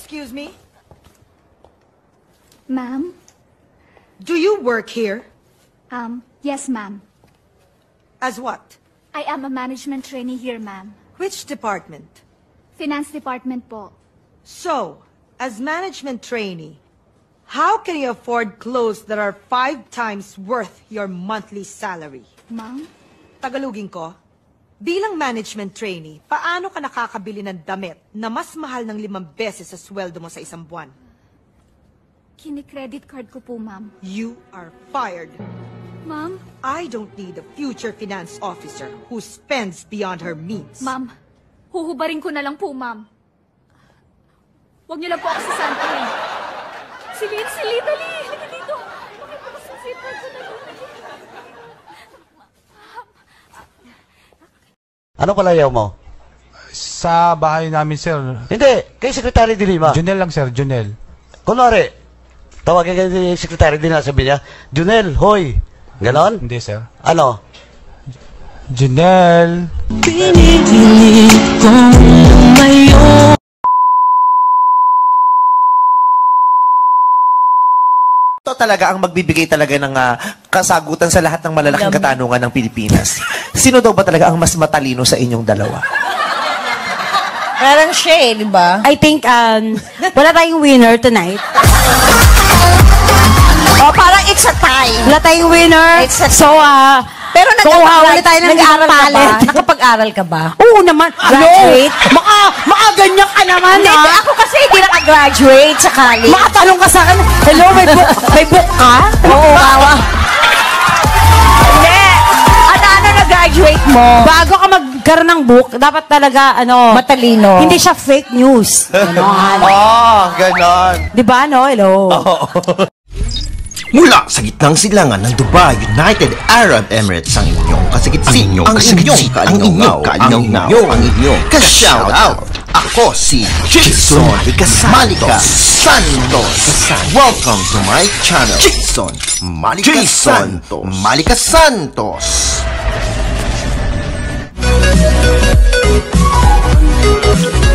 Excuse me? Ma'am? Do you work here? Yes, ma'am. As what? I am a management trainee here, ma'am. Which department? Finance department po. So, as management trainee, how can you afford clothes that are 5 times worth your monthly salary? Ma'am? Tagalugin ko, bilang management trainee, paano ka nakakabili ng damit na mas mahal ng 5 beses sa sweldo mo sa isang buwan? Kini-credit card ko po, ma'am. You are fired. Ma'am? I don't need a future finance officer who spends beyond her means. Ma'am, huhubarin ko na lang po, ma'am. Huwag niyo lang po ako sasantahin. Sili, dali! Halika dito! Bakit po sa zipper ko na dali? Ano palayaw mo? Sa bahay namin, sir. Hindi, kay Secretary Dilima. Junel lang, sir. Junel. Kunwari, tawagin kayo ni Secretary Dilima, sabi niya, Junel, hoy. Ganon? Hindi, sir. Ano? Junel. Pinipilit kong lumayo. Ito talaga ang magbibigay talaga ng kasagutan sa lahat ng malalaking katanungan ng Pilipinas. Sino daw ba talaga ang mas matalino sa inyong dalawa? Parang siya eh, di ba? I think, wala tayong winner tonight. O, parang it's a tie. Wala tayong winner. It's a So, pero wala tayo ng nag-aaral ka ba? talent. Nakapag-aral ka ba? Oo naman. Graduate? Makaganyan ka naman, Hindi, ako kasi hindi nakagraduate sa college. Makatanong ka sa akin, hello, may book ka? Oo, kawa. Hindi. Ano na-graduate mo? Bago ka magkaroon ng book, dapat talaga, Matalino. hindi siya fake news. Ganon. Ganon. Di ba, no? Hello. Mula sa gitnang silangan ng Dubai, United Arab Emirates ang inyong kasigit-sigit, ang inyong ka-shoutout. Ako si Jason Malika Santos. Welcome to my channel, Jason Malika Santos.